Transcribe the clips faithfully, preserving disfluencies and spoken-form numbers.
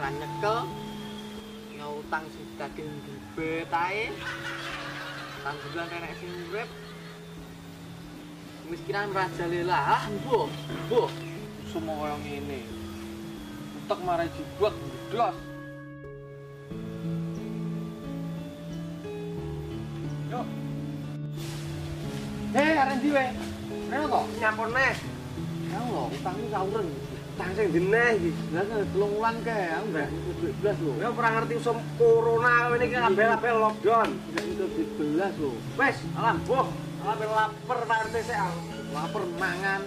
ra nyekel. Utang sing daging ribet ae. Tanggungan nenek sing urip. Kemiskinan merajalela. Ah, mbuh, mbuh. Semua kaya ngene. Utek marai jibak ndos. Yo. Hei, arep ndi we? Rene to? Nyampur neh. Aku lho, utang iki saureng. Utang sing dineh iki. Lah telung wulan kae, aku ndak duit blas lho. Ya ora ngerti usum corona ngene iki kabeh-kabeh lockdown. Ndak iso duit belas lho. Wes, alam mbuh. Alam lapar Pak R T sik aku. Lapar mangan.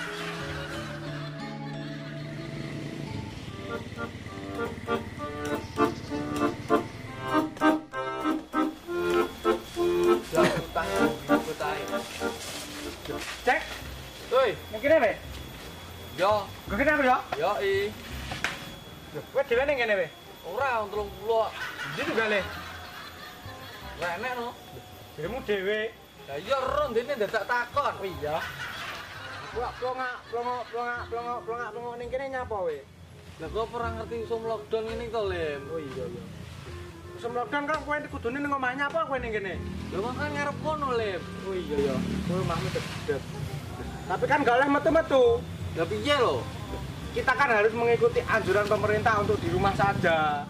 Cek. Woi, Mungkin apa? yo, Gue kenapa ya? yo i. Wes dhewe ning kene we. Ora telung puluh. Ndi tunggale? Renek no. Dirimu dhewe. Lah iya ro ndene dadak takon. Oh iya. Wah, plonga, plonga, plonga, plonga, plonga, plonga ning kene nyapa we? Lah kok ora ngerti usum lockdown ngene to, Lem? Oh iya iya. Usum lockdown kan kowe kudune ning omah nyapa kowe ning kene? Lah kok kan ngarep kono, Lem. Oh iya iya. Kowe omahmu cedek. Tapi kan gak oleh metu-metu. Lah piye lho? Kita kan harus mengikuti anjuran pemerintah untuk di rumah saja.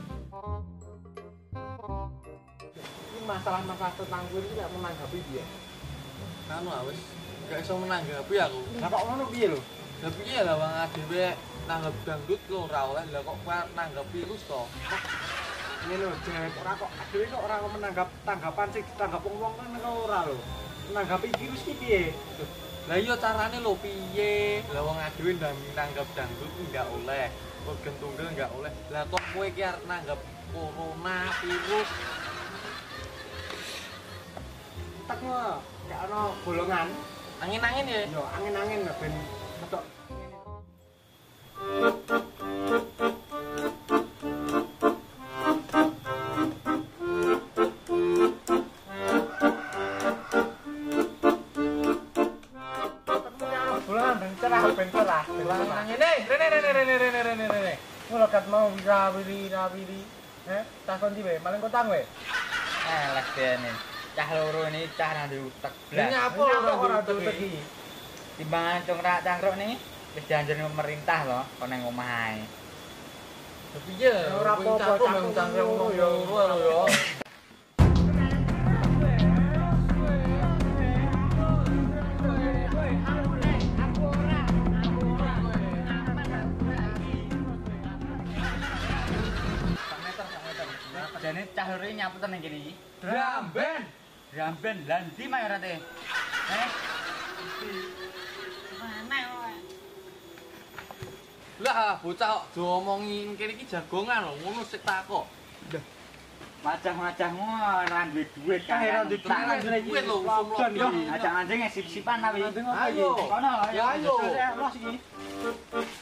Ini masalah-masalah tentang gue ini gak menanggapi dia. Anu ah wis gak iso menanggapi aku. Lah kok ngono piye lho? Lah piye lah wong adewe nanggep dangdut kok ora oleh. Lah kok nanggep virus to? Ini lho, jek ora kok adewe kok ora menanggap tanggapan sing ditanggap wong kan ora lho. Menanggapi virus iki piye? Lah iya carane lho piye? Lah wong adewe ndang nanggep dangdut enggak oleh. Organ tunggal enggak oleh. Lah kok kowe iki arep nanggep corona virus? Tak mah gak ono bolongan. Angin-angin ya? Yo angin-angin ben medok. Bolongan ben cerah ben cerah. Angin eh, rene rene rene rene rene rene. Ngono kat mau wira-wiri wiri. Eh, takon di we, maling kotang we. Eh, les dene. Cah loro ini cah nang utek Ini blas. apa ora ora utek utek iki? iki? Timbangan congrak cangkruk nih wis dianjurne pemerintah loh, kok nang omah ae. Lah piye? Ora apa-apa, cangkruk cangkruk ngono yo yo. Jane cah loro iki nyaput nang kene iki. Dramben. Ramben lan ndi mayorate? Eh? Mana kowe? Lah bocah kok diomongi kene iki jagongan lho, ngono sik takok. Wajah-wajahmu ora duwe duit kan. Ora duwe duit. Duit lho, usum lockdown iki. Ajak anjing sip-sipan tapi. Ayo. Kono Ya ayo. Los iki.